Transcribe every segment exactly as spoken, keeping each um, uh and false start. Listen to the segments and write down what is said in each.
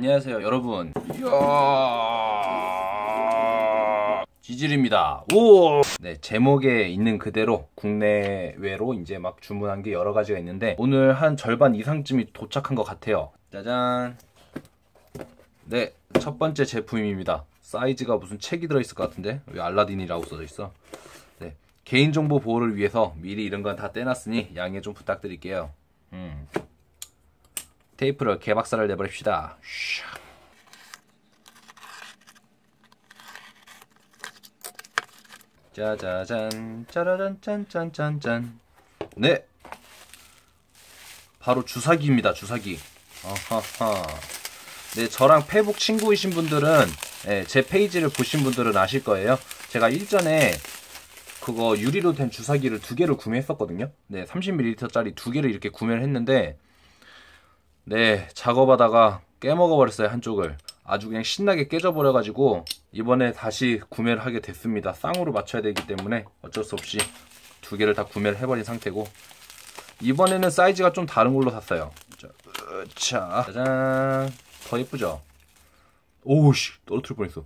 안녕하세요 여러분. 이야... 지질입니다. 오! 네, 제목에 있는 그대로 국내외로 이제 막 주문한 게 여러 가지가 있는데 오늘 한 절반 이상쯤이 도착한 것 같아요. 짜잔. 네, 첫 번째 제품입니다. 사이즈가 무슨 책이 들어있을 것 같은데 왜 알라딘이라고 써져 있어? 네, 개인정보 보호를 위해서 미리 이런 건 다 떼놨으니 양해 좀 부탁드릴게요. 음. 테이프를 개박살을 내버립시다. 짜자잔 짜라잔 짠짠짠짠. 네, 바로 주사기입니다. 주사기. 어허허. 네, 저랑 페북 친구이신 분들은 네, 제 페이지를 보신 분들은 아실 거예요. 제가 일전에 그거 유리로 된 주사기를 두 개를 구매했었거든요. 네, 삼십 밀리리터짜리 두 개를 이렇게 구매를 했는데 네, 작업하다가 깨먹어버렸어요. 한쪽을. 아주 그냥 신나게 깨져버려가지고 이번에 다시 구매를 하게 됐습니다. 쌍으로 맞춰야 되기 때문에 어쩔 수 없이 두 개를 다 구매를 해버린 상태고, 이번에는 사이즈가 좀 다른 걸로 샀어요. 자, 자, 짜잔. 더 예쁘죠? 오우씨, 떨어뜨릴 뻔했어.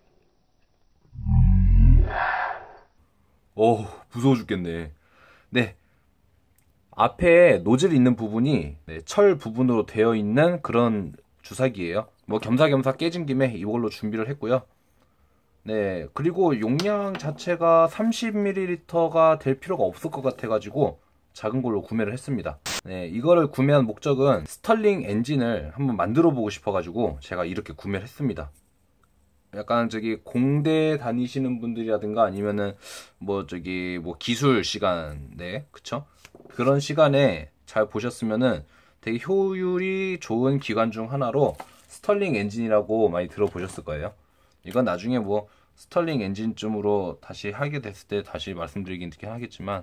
오, 무서워 죽겠네. 네, 앞에 노즐 있는 부분이 네, 철 부분으로 되어 있는 그런 주사기예요. 뭐 겸사겸사 깨진 김에 이걸로 준비를 했고요. 네, 그리고 용량 자체가 삼십 밀리리터가 될 필요가 없을 것 같아 가지고 작은 걸로 구매를 했습니다. 네, 이거를 구매한 목적은 스털링 엔진을 한번 만들어 보고 싶어 가지고 제가 이렇게 구매를 했습니다. 약간 저기 공대 다니시는 분들이라든가 아니면은 뭐 저기 뭐 기술 시간, 네, 그쵸? 그런 시간에 잘 보셨으면은 되게 효율이 좋은 기관 중 하나로 스털링 엔진이라고 많이 들어보셨을 거예요. 이건 나중에 뭐 스털링 엔진쯤으로 다시 하게 됐을 때 다시 말씀드리긴 하겠지만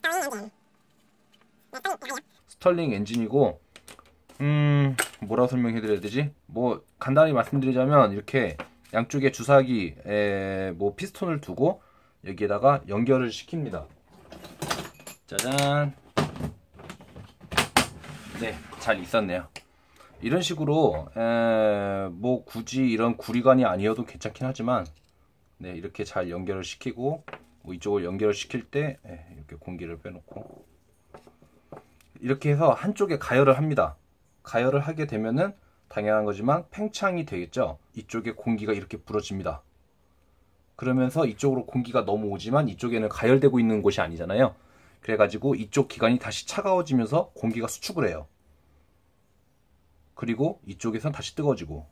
스털링 엔진이고, 음 뭐라고 설명해 드려야 되지? 뭐 간단히 말씀드리자면 이렇게 양쪽에 주사기 에 뭐 피스톤을 두고 여기에다가 연결을 시킵니다. 짜잔. 네, 잘 있었네요. 이런 식으로 에, 뭐 굳이 이런 구리관이 아니어도 괜찮긴 하지만 네, 이렇게 잘 연결을 시키고 뭐 이쪽을 연결을 시킬 때 에, 이렇게 공기를 빼놓고 이렇게 해서 한쪽에 가열을 합니다. 가열을 하게 되면은 당연한 거지만 팽창이 되겠죠. 이쪽에 공기가 이렇게 불어집니다. 그러면서 이쪽으로 공기가 넘어오지만 이쪽에는 가열되고 있는 곳이 아니잖아요. 그래가지고 이쪽 기관이 다시 차가워지면서 공기가 수축을 해요. 그리고 이쪽에선 다시 뜨거워지고.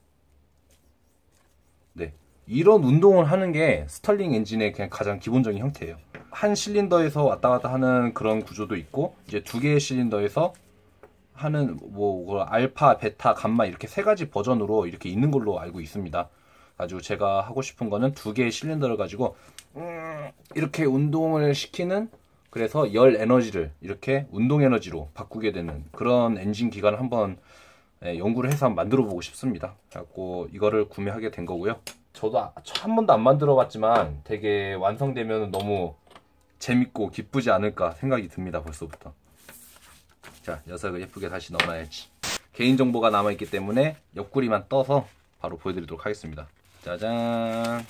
네, 이런 운동을 하는 게 스털링 엔진의 그냥 가장 기본적인 형태예요. 한 실린더에서 왔다 갔다 하는 그런 구조도 있고, 이제 두 개의 실린더에서 하는 뭐 알파, 베타, 감마 이렇게 세 가지 버전으로 이렇게 있는 걸로 알고 있습니다. 가지고 제가 하고 싶은 거는 두 개의 실린더를 가지고 음 이렇게 운동을 시키는, 그래서 열 에너지를 이렇게 운동 에너지로 바꾸게 되는 그런 엔진 기관을 한번 연구를 해서 한번 만들어 보고 싶습니다. 그래갖고 이거를 구매하게 된 거고요. 저도 한 번도 안 만들어 봤지만 되게 완성되면 너무 재밌고 기쁘지 않을까 생각이 듭니다. 벌써부터. 자, 녀석을 예쁘게 다시 넣어놔야지. 개인정보가 남아있기 때문에 옆구리만 떠서 바로 보여드리도록 하겠습니다. 짜잔.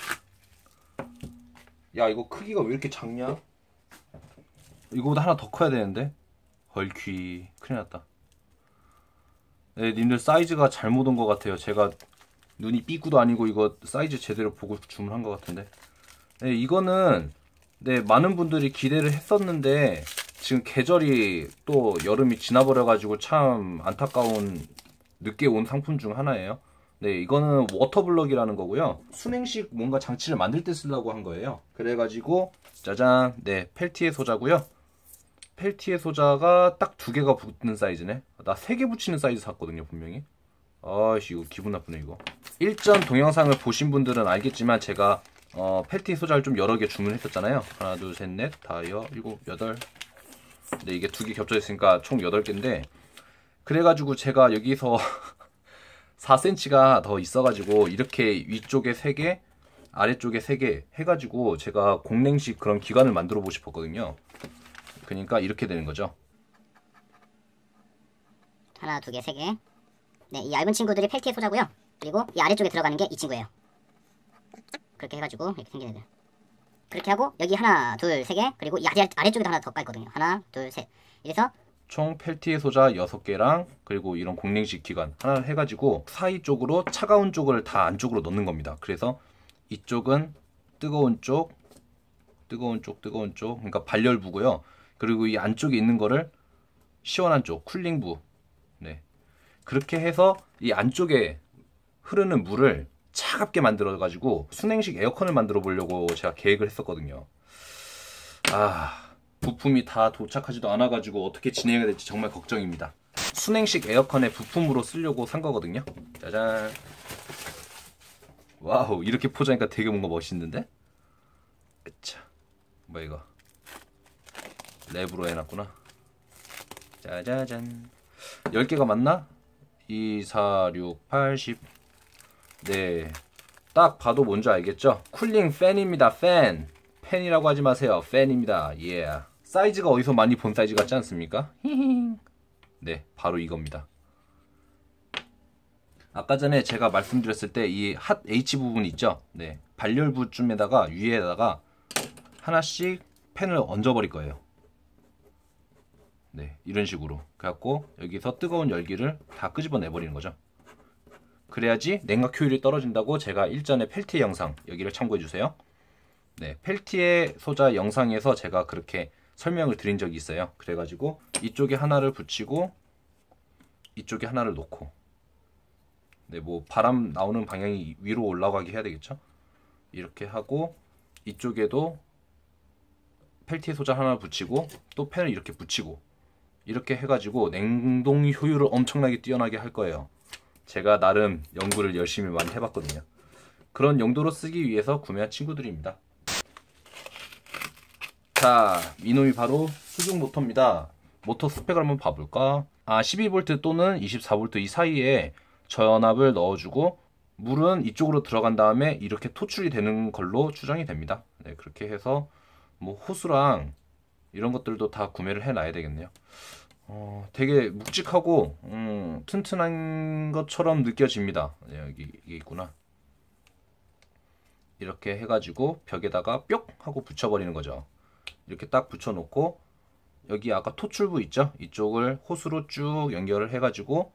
야, 이거 크기가 왜 이렇게 작냐? 이거보다 하나 더 커야 되는데. 헐퀴, 큰일 났다. 네, 님들 사이즈가 잘못 온 것 같아요. 제가 눈이 삐꾸도 아니고 이거 사이즈 제대로 보고 주문한 것 같은데. 네, 이거는 네, 많은 분들이 기대를 했었는데 지금 계절이 또 여름이 지나버려가지고 참 안타까운 늦게 온 상품 중 하나예요. 네, 이거는 워터블럭이라는 거고요. 순행식 뭔가 장치를 만들 때 쓰려고 한 거예요. 그래가지고 짜잔, 네, 펠티에 소자고요. 펠티에 소자가 딱 두 개가 붙는 사이즈네. 나 세 개 붙이는 사이즈 샀거든요, 분명히. 아이씨, 이거 기분 나쁘네, 이거. 일전 동영상을 보신 분들은 알겠지만 제가 어, 펠티 소자를 좀 여러 개 주문했었잖아요. 하나, 둘, 셋, 넷, 다여, 일곱, 여덟. 근데 이게 두 개 겹쳐 있으니까 총 여덟 개인데, 그래가지고 제가 여기서 사 센티미터가 더 있어가지고 이렇게 위쪽에 세 개, 아래쪽에 세 개 해가지고 제가 공랭식 그런 기관을 만들어 보고 싶었거든요. 그러니까 이렇게 되는 거죠. 하나, 두 개, 세 개. 네, 이 얇은 친구들이 펠티에 소자고요. 그리고 이 아래쪽에 들어가는 게 이 친구예요. 그렇게 해가지고 이렇게 생긴 애들. 그렇게 하고 여기 하나 둘 세 개, 그리고 이 아래, 아래쪽에도 하나 더 깔거든요. 하나 둘 셋. 이래서 총 펠티의 소자 여섯 개랑 그리고 이런 공랭식 기관 하나를 해가지고 사이 쪽으로 차가운 쪽을 다 안쪽으로 넣는 겁니다. 그래서 이쪽은 뜨거운 쪽, 뜨거운 쪽, 뜨거운 쪽, 그러니까 발열부고요. 그리고 이 안쪽에 있는 거를 시원한 쪽, 쿨링부. 네, 그렇게 해서 이 안쪽에 흐르는 물을 차갑게 만들어 가지고 순행식 에어컨을 만들어 보려고 제가 계획을 했었거든요. 아, 부품이 다 도착하지도 않아 가지고 어떻게 진행해야 될지 정말 걱정입니다. 순행식 에어컨의 부품으로 쓰려고 산 거거든요. 짜잔. 와우, 이렇게 포장하니까 되게 뭔가 멋있는데? 자, 뭐야 이거? 랩으로 해놨구나. 짜자잔. 열 개가 맞나? 이, 사, 육, 팔, 십. 네, 딱 봐도 뭔지 알겠죠? 쿨링 팬입니다. 팬. 팬이라고 하지 마세요. 팬입니다. 예. Yeah. 사이즈가 어디서 많이 본 사이즈 같지 않습니까? 네, 바로 이겁니다. 아까 전에 제가 말씀드렸을 때 이 핫 H 부분 있죠? 네, 발열부쯤에다가 위에다가 하나씩 팬을 얹어버릴 거예요. 네, 이런 식으로. 그래갖고 여기서 뜨거운 열기를 다 끄집어내버리는 거죠. 그래야지 냉각 효율이 떨어진다고 제가 일전에 펠티의 영상, 여기를 참고해주세요. 네, 펠티의 소자 영상에서 제가 그렇게 설명을 드린 적이 있어요. 그래가지고 이쪽에 하나를 붙이고 이쪽에 하나를 놓고, 네, 뭐 바람 나오는 방향이 위로 올라가게 해야 되겠죠. 이렇게 하고 이쪽에도 펠티의 소자 하나 붙이고 또 팬을 이렇게 붙이고, 이렇게 해가지고 냉동 효율을 엄청나게 뛰어나게 할 거예요. 제가 나름 연구를 열심히 많이 해봤거든요. 그런 용도로 쓰기 위해서 구매한 친구들입니다. 자, 이놈이 바로 수중 모터입니다. 모터 스펙을 한번 봐볼까? 아, 십이 볼트 또는 이십사 볼트 이 사이에 저연압을 넣어주고 물은 이쪽으로 들어간 다음에 이렇게 토출이 되는 걸로 추정이 됩니다. 네, 그렇게 해서 뭐 호스랑 이런 것들도 다 구매를 해놔야 되겠네요. 어, 되게 묵직하고 음, 튼튼한 것처럼 느껴집니다. 네, 여기 이게 있구나. 이렇게 해가지고 벽에다가 뿅 하고 붙여버리는 거죠. 이렇게 딱 붙여놓고 여기 아까 토출부 있죠? 이쪽을 호스로 쭉 연결을 해가지고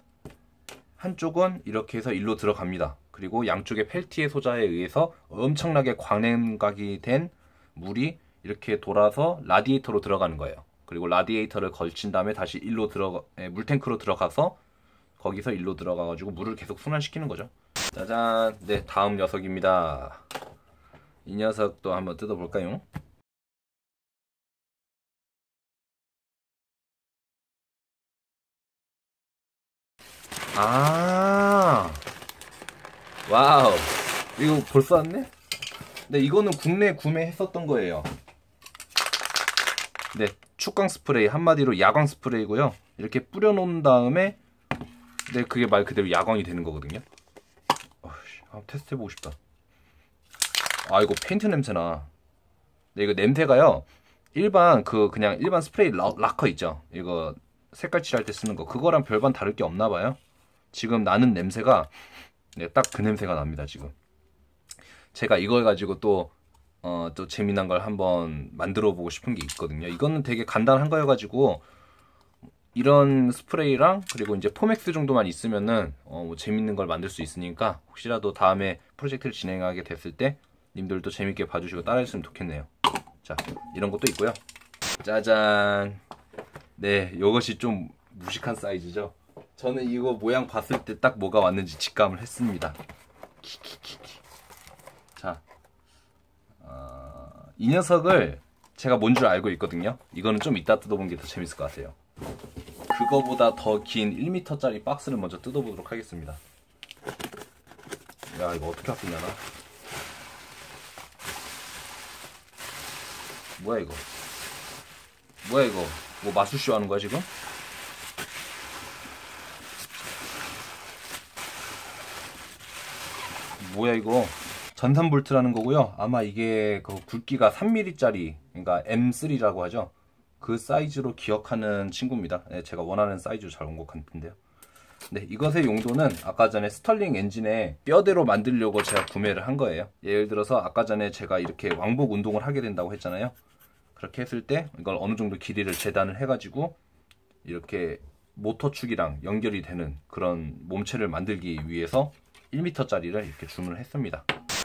한쪽은 이렇게 해서 일로 들어갑니다. 그리고 양쪽에 펠티의 소자에 의해서 엄청나게 광냉각이 된 물이 이렇게 돌아서 라디에이터로 들어가는 거예요. 그리고 라디에이터를 걸친 다음에 다시 일로 들어가, 예, 물탱크로 들어가서 거기서 일로 들어가가지고 물을 계속 순환시키는 거죠. 짜잔. 네, 다음 녀석입니다. 이 녀석도 한번 뜯어볼까요? 아, 와우, 이거 벌써 왔네? 네, 이거는 국내에 구매했었던 거예요. 네, 축광 스프레이, 한마디로 야광 스프레이고요. 이렇게 뿌려놓은 다음에 네, 그게 말 그대로 야광이 되는 거거든요. 어이씨, 한번 테스트 해보고 싶다. 아, 이거 페인트 냄새나. 네, 이거 냄새가요, 일반 그 그냥 일반 스프레이 라, 락커 있죠? 이거 색깔 칠할 때 쓰는 거, 그거랑 별반 다를 게 없나 봐요. 지금 나는 냄새가 네, 딱 그 냄새가 납니다. 지금 제가 이걸 가지고 또 어, 또 재미난 걸 한번 만들어 보고 싶은 게 있거든요. 이거는 되게 간단한 거여가지고 이런 스프레이랑 그리고 이제 포맥스 정도만 있으면은 어, 뭐 재밌는 걸 만들 수 있으니까 혹시라도 다음에 프로젝트를 진행하게 됐을 때 님들도 재밌게 봐주시고 따라했으면 좋겠네요. 자, 이런 것도 있고요. 짜잔. 네, 이것이 좀 무식한 사이즈죠. 저는 이거 모양 봤을 때 딱 뭐가 왔는지 직감을 했습니다. 자, 어, 이 녀석을 제가 뭔 줄 알고 있거든요. 이거는 좀 이따 뜯어보는 게 더 재밌을 것 같아요. 그거보다 더 긴 일 미터짜리 박스를 먼저 뜯어보도록 하겠습니다. 야, 이거 어떻게 아프냐나. 뭐야 이거? 뭐야 이거? 뭐 마술쇼 하는 거야 지금? 뭐야 이거? 전삼 볼트라는 거고요. 아마 이게 그 굵기가 삼 밀리미터짜리, 그러니까 엠 쓰리라고 하죠. 그 사이즈로 기억하는 친구입니다. 네, 제가 원하는 사이즈로 잘 온 것 같은데요. 네, 이것의 용도는 아까 전에 스털링 엔진에 뼈대로 만들려고 제가 구매를 한 거예요. 예를 들어서 아까 전에 제가 이렇게 왕복 운동을 하게 된다고 했잖아요. 그렇게 했을 때 이걸 어느 정도 길이를 재단을 해가지고 이렇게 모터축이랑 연결이 되는 그런 몸체를 만들기 위해서 일 미터짜리를 이렇게 주문을 했습니다.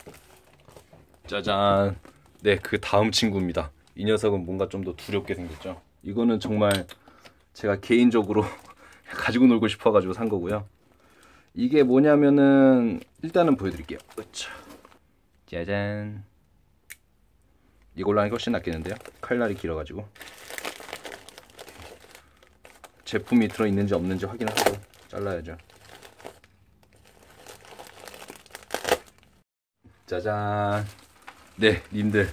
짜잔. 네, 그 다음 친구입니다. 이 녀석은 뭔가 좀 더 두렵게 생겼죠. 이거는 정말 제가 개인적으로 가지고 놀고 싶어가지고 산 거고요. 이게 뭐냐면은 일단은 보여드릴게요. 으차. 짜잔. 이걸로 하니까 훨씬 낫겠는데요. 칼날이 길어가지고 제품이 들어있는지 없는지 확인을 하고 잘라야죠. 짜잔. 네, 님들,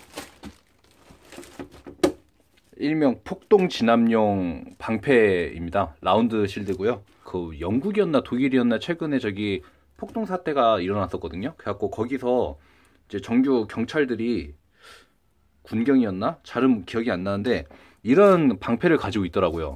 일명 폭동 진압용 방패입니다. 라운드 실드고요. 그 영국이었나 독일이었나 최근에 저기 폭동 사태가 일어났었거든요. 그래갖고 거기서 이제 정규 경찰들이, 군경이었나? 잘은 기억이 안 나는데 이런 방패를 가지고 있더라고요.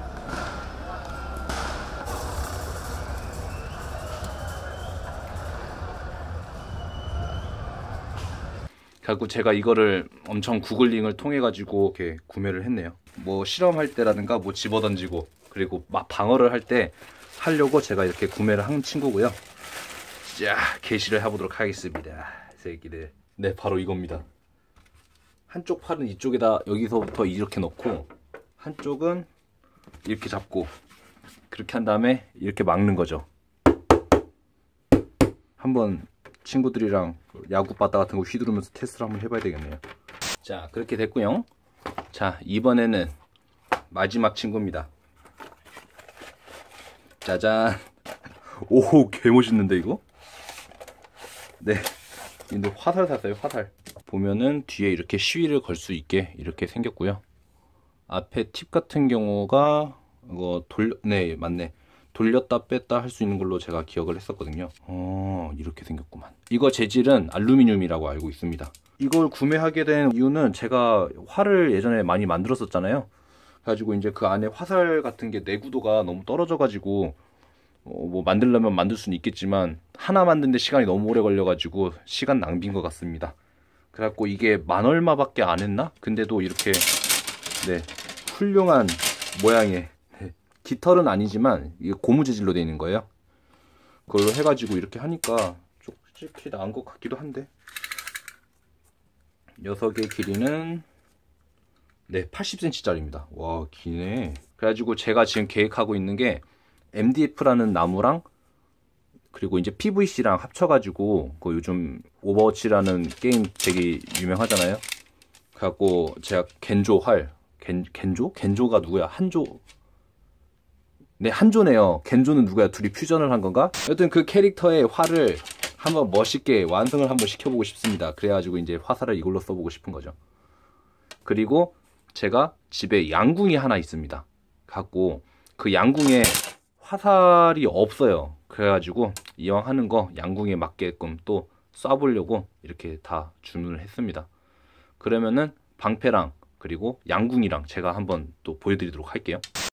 그래갖고 제가 이거를 엄청 구글링을 통해 가지고 이렇게 구매를 했네요. 뭐 실험할 때라든가 뭐 집어던지고 그리고 막 방어를 할 때 하려고 제가 이렇게 구매를 한 친구고요. 자, 게시를 해보도록 하겠습니다. 새끼들. 네, 바로 이겁니다. 한쪽 팔은 이쪽에다 여기서부터 이렇게 넣고 한쪽은 이렇게 잡고 그렇게 한 다음에 이렇게 막는 거죠. 한번 친구들이랑 야구 바다 같은 거 휘두르면서 테스트를 한번 해봐야 되겠네요. 자, 그렇게 됐고요. 자, 이번에는 마지막 친구입니다. 짜잔. 오, 개멋있는데 이거? 네, 근데 화살 샀어요. 화살. 보면은 뒤에 이렇게 시위를 걸 수 있게 이렇게 생겼고요. 앞에 팁 같은 경우가 이거 돌려, 네, 맞네. 돌렸다 뺐다 할 수 있는 걸로 제가 기억을 했었거든요. 어, 이렇게 생겼구만. 이거 재질은 알루미늄이라고 알고 있습니다. 이걸 구매하게 된 이유는 제가 활을 예전에 많이 만들었었잖아요. 그래가지고 이제 그 안에 화살 같은 게 내구도가 너무 떨어져가지고 어, 뭐 만들려면 만들 수는 있겠지만 하나 만드는데 시간이 너무 오래 걸려가지고 시간 낭비인 것 같습니다. 그래갖고 이게 만 얼마밖에 안 했나? 근데도 이렇게 네, 훌륭한 모양의, 네, 깃털은 아니지만 이게 고무 재질로 되어 있는 거예요. 그걸로 해가지고 이렇게 하니까 솔직히 나은 것 같기도 한데, 녀석의 길이는 네, 팔십 센티미터짜리입니다. 와, 기네. 그래가지고 제가 지금 계획하고 있는 게 엠디에프라는 나무랑 그리고 이제 피브이씨랑 합쳐가지고 그 요즘 오버워치라는 게임 되게 유명하잖아요. 그래갖고 제가 겐조 활, 겐, 겐조? 겐조가 누구야? 한조? 네, 한조네요. 겐조는 누구야? 둘이 퓨전을 한 건가? 여튼 그 캐릭터의 활을 한번 멋있게 완성을 한번 시켜보고 싶습니다. 그래가지고 이제 화살을 이걸로 써보고 싶은 거죠. 그리고 제가 집에 양궁이 하나 있습니다. 갖고 그 양궁에 화살이 없어요. 그래가지고 이왕 하는 거 양궁에 맞게끔 또 쏴보려고 이렇게 다 주문을 했습니다. 그러면은 방패랑 그리고 양궁이랑 제가 한번 또 보여드리도록 할게요.